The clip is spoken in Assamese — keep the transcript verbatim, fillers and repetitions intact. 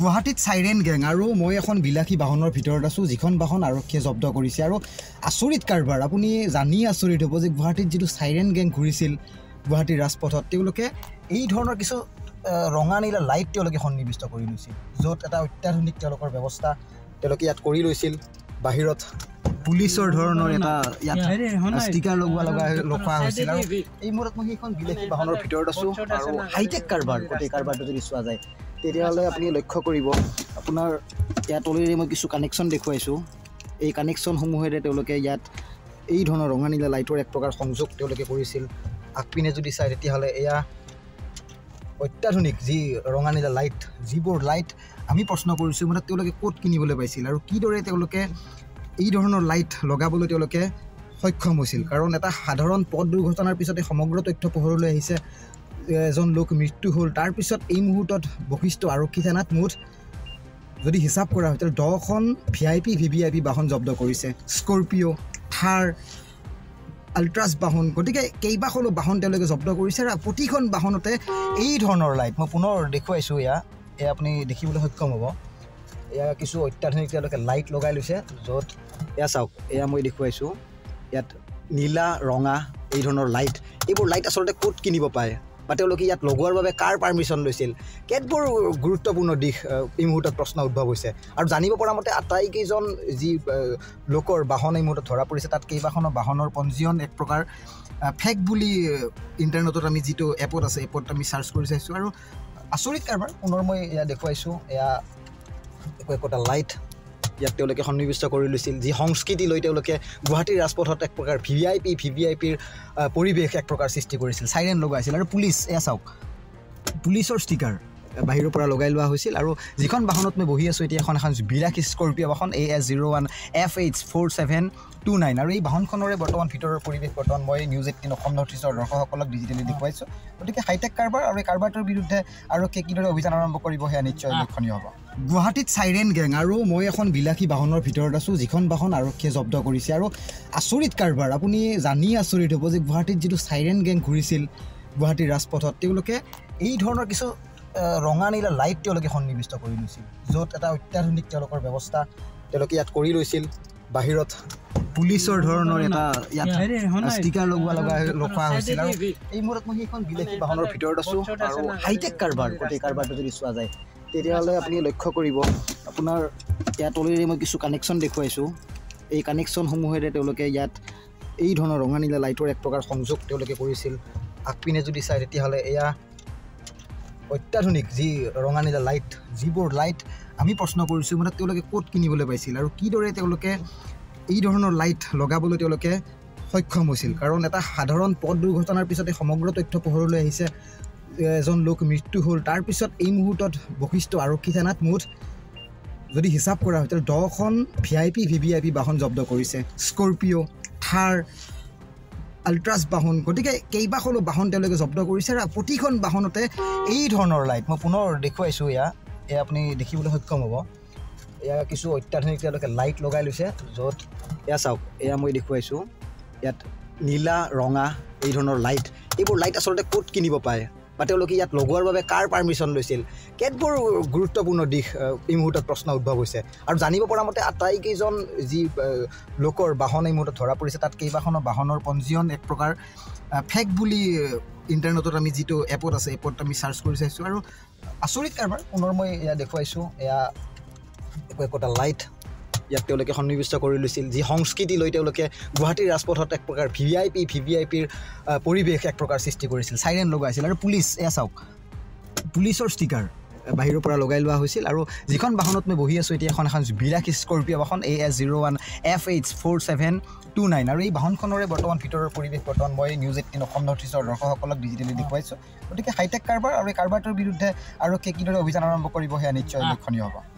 গুৱাহাটীত সাইৰেন গেং আৰু মই এখন বিলাসী বাহনৰ ভিতৰত আছো যিখন বাহন আৰক্ষীয়ে জব্দ কৰিছে আৰু আচৰিত কাৰবাৰ আপুনি জানি আচৰিত হ'ব যে গুৱাহাটীত যেটো সাইৰেন গেং ঘূৰিছিল গুৱাহাটীৰ ৰাজপথত তেওঁলোকে এই ধৰণৰ কিছু ৰঙা নীলা লাইট তেওঁলোকে সন্নিবিষ্ট কৰি লৈছিল য'ত এটা অত্যাধুনিক তেওঁলোকৰ ব্যৱস্থা তেওঁলোকে ইয়াত কৰি লৈছিল বাহিৰত পুলিচৰ ধৰণৰ এটা ইয়াত ষ্টিকাৰ লগোৱা লগা লখোৱা হৈছিল আৰু এই মুহূৰ্তত মই সেইখন বিলাসী বাহনৰ ভিতৰত আছো আৰু হাইটেক কাৰবাৰ গোটেই কাৰবাৰটো যদি চোৱা যায় তেতিয়াহ'লে আপুনি লক্ষ্য কৰিব আপোনাৰ ইয়াত অলৰেডি মই কিছু কানেকশ্যন দেখুৱাইছোঁ এই কানেকশ্যনসমূহেৰে তেওঁলোকে ইয়াত এই ধৰণৰ ৰঙা নীলা লাইটৰ এক প্ৰকাৰ সংযোগ তেওঁলোকে কৰিছিল আগপিনে যদি চাই তেতিয়াহ'লে এয়া অত্যাধুনিক যি ৰঙা নীলা লাইট যিবোৰ লাইট আমি প্ৰশ্ন কৰিছোঁ মানে তেওঁলোকে ক'ত কিনিবলৈ পাইছিল আৰু কিদৰে তেওঁলোকে এই ধৰণৰ লাইট লগাবলৈ তেওঁলোকে সক্ষম হৈছিল কাৰণ এটা সাধাৰণ পথ দুৰ্ঘটনাৰ পিছতে সমগ্ৰ তথ্য পোহৰলৈ আহিছে এজন লোক মৃত্যু হ'ল তাৰ পিছত এই মুহূৰ্তত বৈশিষ্ট্য আৰক্ষী থানাত মুঠ যদি হিচাপ কৰা হয় তেতিয়াহ'লে দহখন V I P V V I P বাহন জব্দ কৰিছে স্কৰপিঅ' থাৰ আল্ট্ৰাছ বাহন গতিকে কেইবাখনো বাহন তেওঁলোকে জব্দ কৰিছে আৰু প্ৰতিখন বাহনতে এই ধৰণৰ লাইট মই পুনৰ দেখুৱাইছোঁ এয়া এয়া আপুনি দেখিবলৈ সক্ষম হ'ব এয়া কিছু অত্যাধুনিক তেওঁলোকে লাইট লগাই লৈছে য'ত এয়া চাওক এয়া মই দেখুৱাইছোঁ ইয়াত নীলা ৰঙা এই ধৰণৰ লাইট এইবোৰ লাইট আচলতে ক'ত কিনিব পায় বা তেওঁলোকে ইয়াত লগোৱাৰ বাবে কাৰ পাৰ্মিশ্যন লৈছিল কেতবোৰ গুৰুত্বপূৰ্ণ দিশ এই মুহূৰ্তত প্ৰশ্ন উদ্ভৱ হৈছে আৰু জানিব পৰা মতে আটাইকেইজন যি লোকৰ বাহন এই মুহূৰ্তত ধৰা পৰিছে তাত কেইবাখনো বাহনৰ পঞ্জীয়ন এক প্ৰকাৰ ফেক বুলি ইণ্টাৰনেটত আমি যিটো এপত আছে এপত আমি চাৰ্চ কৰি চাইছোঁ আৰু আচৰিত কাৰবাৰ পুনৰ মই এয়া দেখুৱাইছোঁ এয়া একো একোটা লাইট ইয়াত তেওঁলোকে সন্নিবিষ্ট কৰি লৈছিল যি সংস্কৃতি লৈ তেওঁলোকে গুৱাহাটীৰ ৰাজপথত এক প্ৰকাৰ V I P V V I পিৰ পৰিৱেশ এক প্ৰকাৰ সৃষ্টি কৰিছিল চাইৰেন লগাইছিল আৰু পুলিচ এয়া চাওক পুলিচৰ ষ্টিকাৰ বাহিৰৰ পৰা লগাই লোৱা হৈছিল আৰু যিখন বাহনত মই বহি আছোঁ এতিয়া এখন এখন বিলাসী স্কৰপিঅ' বাহন A S zero' one F H four seven two nine আৰু এই বাহনখনৰে বৰ্তমান ভিতৰৰ পৰিৱেশ বৰ্তমান মই নিউজ এইটিন অসম নৰ্থ ইষ্টৰ দৰ্শকসকলক ডিজিটেলি দেখুৱাইছোঁ গতিকে হাইটেক কাৰবাৰ আৰু এই কাৰবাৰটোৰ বিৰুদ্ধে আৰু কিদৰে অভিযান আৰম্ভ কৰিব সেয়া নিশ্চয় লক্ষণীয় হ'ব গুৱাহাটীত সাইৰেন গেং আৰু মই এখন বিলাসী বাহনৰ ভিতৰত আছোঁ যিখন বাহন আৰক্ষীয়ে জব্দ কৰিছে আৰু আচৰিত কাৰবাৰ আপুনি জানি আচৰিত হ'ব যে গুৱাহাটীত যিটো সাইৰেন গেং ঘূৰিছিল গুৱাহাটীৰ ৰাজপথত তেওঁলোকে এই ধৰণৰ কিছু ৰঙা নীলা লাইট তেওঁলোকে সন্নিবিষ্ট কৰি লৈছিল য'ত এটা অত্যাধুনিক তেওঁলোকৰ ব্যৱস্থা তেওঁলোকে ইয়াত কৰি লৈছিল বাহিৰত পুলিচৰ ধৰণৰ এটা ইয়াত ষ্টিকাৰ লগোৱা লগা লখোৱা হৈছিল আৰু এই মুহূৰ্তত মই সেইখন বিলাসী বাহনৰ ভিতৰত আছোঁ আৰু হাইটেক কাৰবাৰ গোটেই কাৰবাৰটো যদি চোৱা যায় তেতিয়াহ'লে আপুনি লক্ষ্য কৰিব আপোনাৰ ইয়াত অলৰেডি মই কিছু কানেকশ্যন দেখুৱাইছোঁ এই কানেকশ্যনসমূহেৰে তেওঁলোকে ইয়াত এই ধৰণৰ ৰঙা নীলা লাইটৰ এক প্ৰকাৰ সংযোগ তেওঁলোকে কৰিছিল আগপিনে যদি চাই তেতিয়াহ'লে এয়া অত্যাধুনিক যি ৰঙা নীলা লাইট যিবোৰ লাইট আমি প্ৰশ্ন কৰিছোঁ মানে তেওঁলোকে ক'ত কিনিবলৈ পাইছিল আৰু কিদৰে তেওঁলোকে এই ধৰণৰ লাইট লগাবলৈ তেওঁলোকে সক্ষম হৈছিল কাৰণ এটা সাধাৰণ পথ দুৰ্ঘটনাৰ পিছতে সমগ্ৰ তথ্য পোহৰলৈ আহিছে এজন লোক মৃত্যু হ'ল তাৰ পিছত এই মুহূৰ্তত বৈশিষ্ট্য আৰক্ষী থানাত মুঠ যদি হিচাপ কৰা হয় তেতিয়াহ'লে দহখন V I P V V I P বাহন জব্দ কৰিছে স্কৰপিঅ' থাৰ আল্ট্ৰাছ বাহন গতিকে কেইবাখনো বাহন তেওঁলোকে জব্দ কৰিছে আৰু প্ৰতিখন বাহনতে এই ধৰণৰ লাইট মই পুনৰ দেখুৱাইছোঁ এয়া এয়া আপুনি দেখিবলৈ সক্ষম হ'ব এয়া কিছু অত্যাধুনিক তেওঁলোকে লাইট লগাই লৈছে য'ত এয়া চাওক এয়া মই দেখুৱাইছোঁ ইয়াত নীলা ৰঙা এই ধৰণৰ লাইট এইবোৰ লাইট আচলতে ক'ত কিনিব পায় বা তেওঁলোকে ইয়াত লগোৱাৰ বাবে কাৰ পাৰ্মিশ্যন লৈছিল কেতবোৰ গুৰুত্বপূৰ্ণ দিশ এই মুহূৰ্তত প্ৰশ্ন উদ্ভৱ হৈছে আৰু জানিব পৰা মতে আটাইকেইজন যি লোকৰ বাহন এই মুহূৰ্তত ধৰা পৰিছে তাত কেইবাখনো বাহনৰ পঞ্জীয়ন এক প্ৰকাৰ ফেক বুলি ইণ্টাৰনেটত আমি যিটো এপত আছে এপত আমি চাৰ্চ কৰি চাইছোঁ আৰু আচৰিত কাৰবাৰ পুনৰ মই এয়া দেখুৱাইছোঁ এয়া একো একোটা লাইট ইয়াত তেওঁলোকে সন্নিবিষ্ট কৰি লৈছিল যি সংস্কৃতি লৈ তেওঁলোকে গুৱাহাটীৰ ৰাজপথত এক প্ৰকাৰ V I P V V I পিৰ পৰিৱেশ এক প্ৰকাৰ সৃষ্টি কৰিছিল চাইৰেন লগাইছিল আৰু পুলিচ এয়া চাওক পুলিচৰ ষ্টিকাৰ বাহিৰৰ পৰা লগাই লোৱা হৈছিল আৰু যিখন বাহনত মই বহি আছোঁ এতিয়া এখন এখন বিলাসী স্কৰপিঅ' বাহন A S zero' one F H four seven two nine আৰু এই বাহনখনৰে বৰ্তমান ভিতৰৰ পৰিৱেশ বৰ্তমান মই নিউজ এইটিন অসম নৰ্থ ইষ্টৰ দৰ্শকসকলক ডিজিটেলি দেখুৱাইছোঁ গতিকে হাইটেক কাৰবাৰ আৰু এই কাৰবাৰটোৰ বিৰুদ্ধে আৰু কিদৰে অভিযান আৰম্ভ কৰিব সেয়া নিশ্চয় লক্ষণীয় হ'ব